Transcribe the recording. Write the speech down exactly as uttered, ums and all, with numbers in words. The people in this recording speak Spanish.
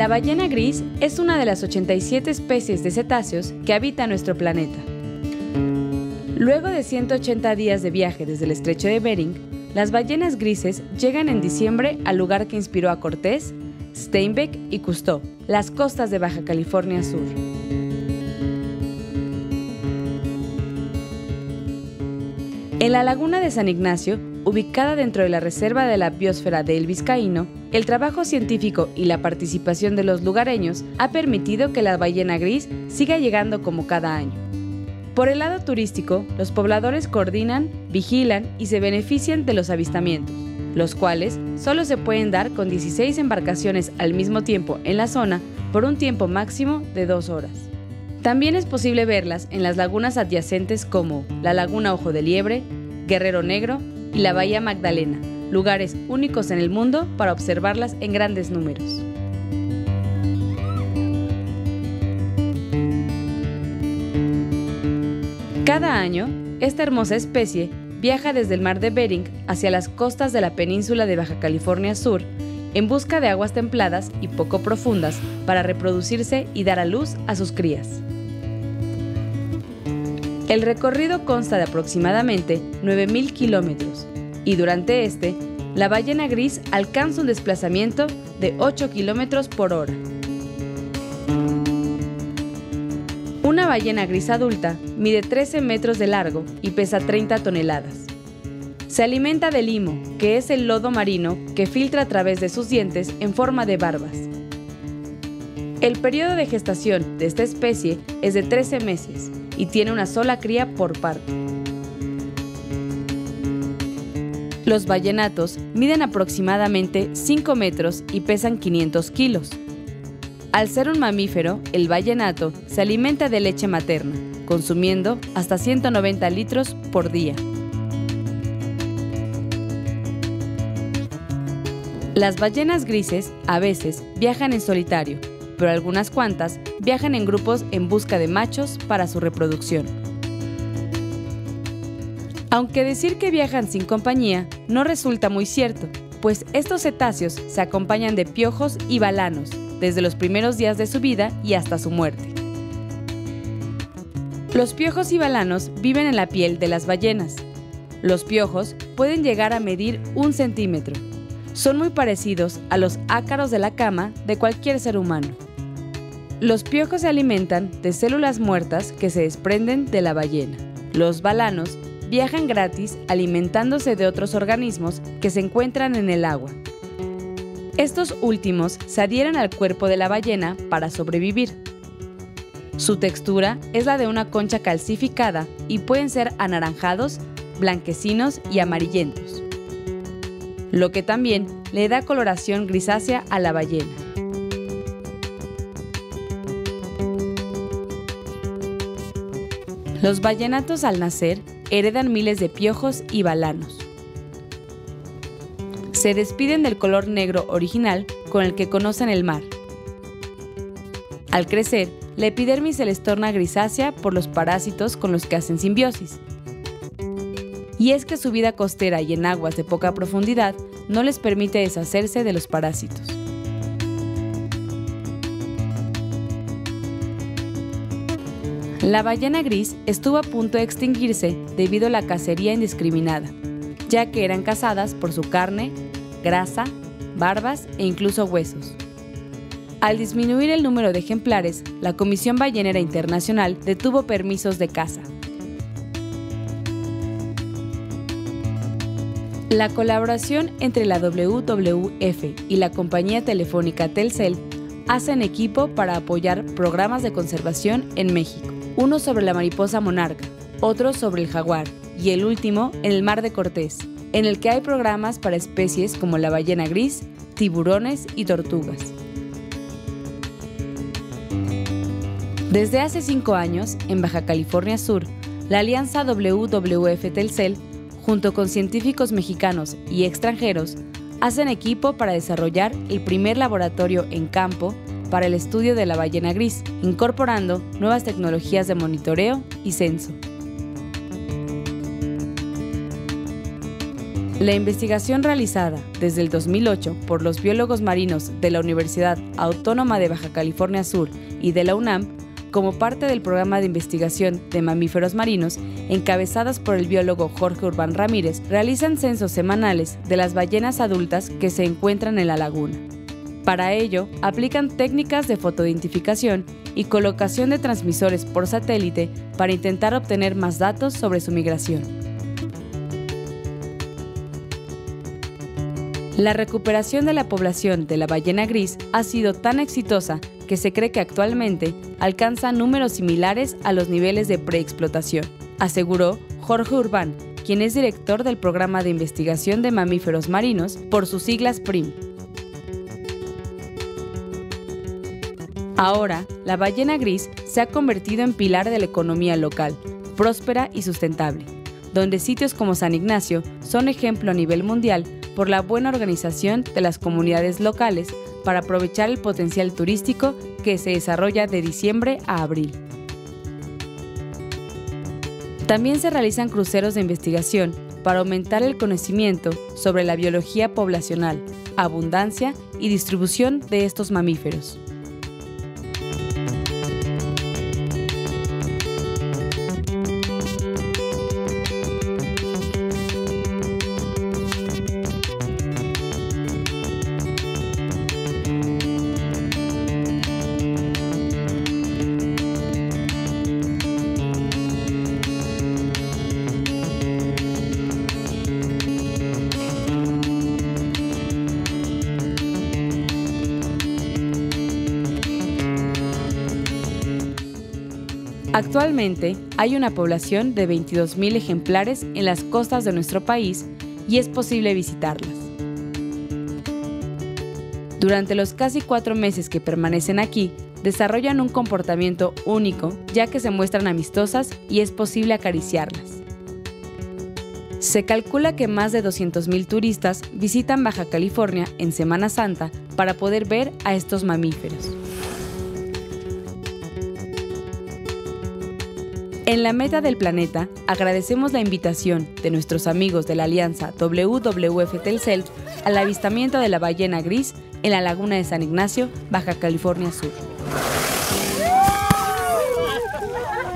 La ballena gris es una de las ochenta y siete especies de cetáceos que habitan nuestro planeta. Luego de ciento ochenta días de viaje desde el estrecho de Bering, las ballenas grises llegan en diciembre al lugar que inspiró a Cortés, Steinbeck y Cousteau, las costas de Baja California Sur. En la laguna de San Ignacio, ubicada dentro de la Reserva de la Biosfera de El Vizcaíno, el trabajo científico y la participación de los lugareños ha permitido que la ballena gris siga llegando como cada año. Por el lado turístico, los pobladores coordinan, vigilan y se benefician de los avistamientos, los cuales solo se pueden dar con dieciséis embarcaciones al mismo tiempo en la zona por un tiempo máximo de dos horas. También es posible verlas en las lagunas adyacentes como la Laguna Ojo de Liebre, Guerrero Negro y la Bahía Magdalena, lugares únicos en el mundo para observarlas en grandes números. Cada año, esta hermosa especie viaja desde el mar de Bering hacia las costas de la península de Baja California Sur en busca de aguas templadas y poco profundas para reproducirse y dar a luz a sus crías. El recorrido consta de aproximadamente nueve mil kilómetros y durante este, la ballena gris alcanza un desplazamiento de ocho kilómetros por hora. Una ballena gris adulta mide trece metros de largo y pesa treinta toneladas. Se alimenta de limo, que es el lodo marino que filtra a través de sus dientes en forma de barbas. El periodo de gestación de esta especie es de trece meses y tiene una sola cría por parto. Los ballenatos miden aproximadamente cinco metros y pesan quinientos kilos. Al ser un mamífero, el ballenato se alimenta de leche materna, consumiendo hasta ciento noventa litros por día. Las ballenas grises a veces viajan en solitario, pero algunas cuantas viajan en grupos en busca de machos para su reproducción. Aunque decir que viajan sin compañía no resulta muy cierto, pues estos cetáceos se acompañan de piojos y balanos desde los primeros días de su vida y hasta su muerte. Los piojos y balanos viven en la piel de las ballenas. Los piojos pueden llegar a medir un centímetro. Son muy parecidos a los ácaros de la cama de cualquier ser humano. Los piojos se alimentan de células muertas que se desprenden de la ballena. Los balanos viajan gratis alimentándose de otros organismos que se encuentran en el agua. Estos últimos se adhieren al cuerpo de la ballena para sobrevivir. Su textura es la de una concha calcificada y pueden ser anaranjados, blanquecinos y amarillentos, lo que también le da coloración grisácea a la ballena. Los ballenatos al nacer heredan miles de piojos y balanos. Se despiden del color negro original con el que conocen el mar. Al crecer, la epidermis se les torna grisácea por los parásitos con los que hacen simbiosis. Y es que su vida costera y en aguas de poca profundidad no les permite deshacerse de los parásitos. La ballena gris estuvo a punto de extinguirse debido a la cacería indiscriminada, ya que eran cazadas por su carne, grasa, barbas e incluso huesos. Al disminuir el número de ejemplares, la Comisión Ballenera Internacional detuvo permisos de caza. La colaboración entre la W W F y la compañía telefónica Telcel hacen equipo para apoyar programas de conservación en México. Uno sobre la mariposa monarca, otro sobre el jaguar y el último en el Mar de Cortés, en el que hay programas para especies como la ballena gris, tiburones y tortugas. Desde hace cinco años, en Baja California Sur, la alianza W W F Telcel, junto con científicos mexicanos y extranjeros, hacen equipo para desarrollar el primer laboratorio en campo para el estudio de la ballena gris, incorporando nuevas tecnologías de monitoreo y censo. La investigación realizada desde el dos mil ocho por los biólogos marinos de la Universidad Autónoma de Baja California Sur y de la UNAM, como parte del programa de investigación de mamíferos marinos, encabezadas por el biólogo Jorge Urbán Ramírez, realizan censos semanales de las ballenas adultas que se encuentran en la laguna. Para ello, aplican técnicas de fotoidentificación y colocación de transmisores por satélite para intentar obtener más datos sobre su migración. La recuperación de la población de la ballena gris ha sido tan exitosa que se cree que actualmente alcanza números similares a los niveles de preexplotación, aseguró Jorge Urbán, quien es director del Programa de Investigación de Mamíferos Marinos, por sus siglas P R I M. Ahora, la ballena gris se ha convertido en pilar de la economía local, próspera y sustentable, donde sitios como San Ignacio son ejemplo a nivel mundial por la buena organización de las comunidades locales para aprovechar el potencial turístico que se desarrolla de diciembre a abril. También se realizan cruceros de investigación para aumentar el conocimiento sobre la biología poblacional, abundancia y distribución de estos mamíferos. Actualmente hay una población de veintidós mil ejemplares en las costas de nuestro país y es posible visitarlas. Durante los casi cuatro meses que permanecen aquí, desarrollan un comportamiento único, ya que se muestran amistosas y es posible acariciarlas. Se calcula que más de doscientos mil turistas visitan Baja California en Semana Santa para poder ver a estos mamíferos. En la Meta del Planeta, agradecemos la invitación de nuestros amigos de la alianza W W F Telcel al avistamiento de la ballena gris en la laguna de San Ignacio, Baja California Sur.